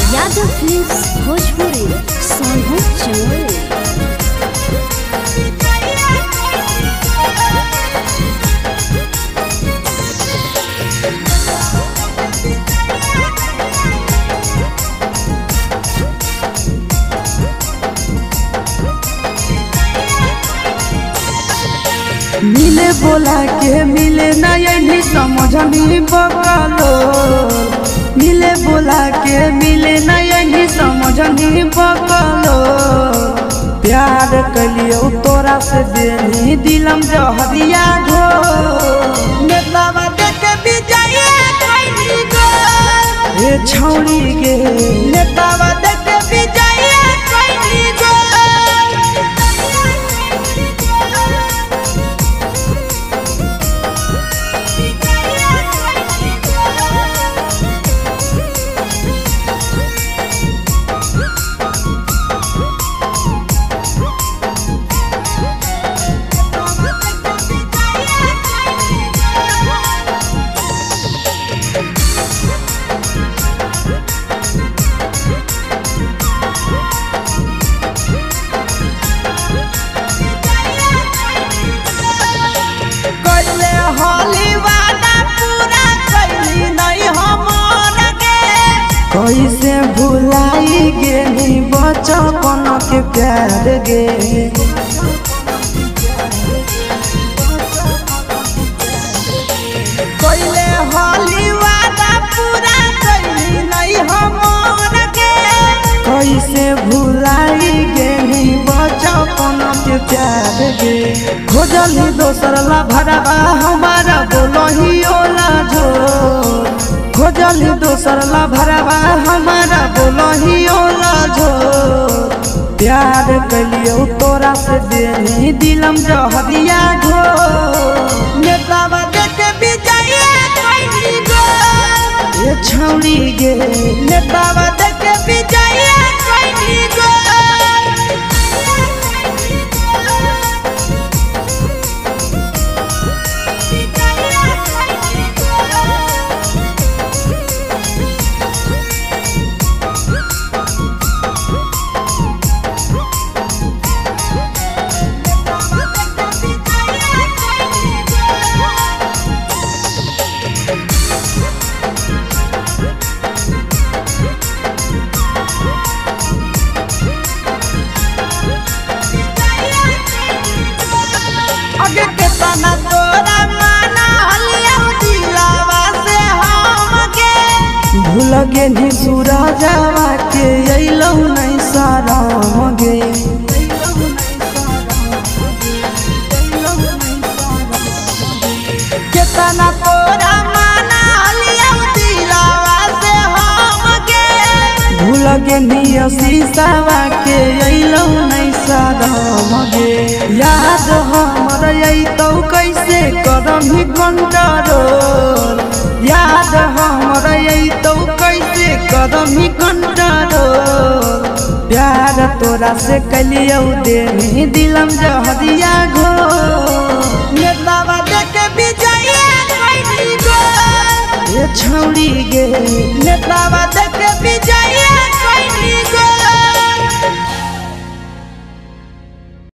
Yadav films Bhojpuri Sonu चौरे। मिले बोला के मिले नहीं समझनी बकलो, मिले बोला के मिले नहीं समझनी बकलो। प्यार कलियो तोरा से देनी दिलम जहरिया घो, नेतावा देखे विजय कैली गो ए छौरी गे, नेतावा देखे विजय कैली गो। कैसे भुलाई गे बचपन के प्यार गे, कैले होली वादा पूरा कैली नहीं हमर गे। कैसे भुलाई गे बचपन के प्यार गे, खोजली दोसर ला भरवा हमारा बोलही ओला जो, खोजली दोसर ला भरवा हमारा बोलही ओला जो। प्यार कलियो तोरा से देनी दिलम जहरिया घो, नेतावा देखे विजय कैली गो ए छौरी गे, नेतावा देखे विजय कैली गो। केतना तोरा माना हलियो दिलावा से हमके, भूल गे नी सूरजवा के अइलौ नहीं शरम गे। केतना तोरा माना हलियो दिलावा से हमके, भूल गे नी शीशवा के अइलौ नहीं शरम गे। याद हमर तो कैसे करमी कंट्रोल, याद हमर तो कैसे करमी कंट्रोल। प्यार तोरा से कलियो देनी दिलम जहरिया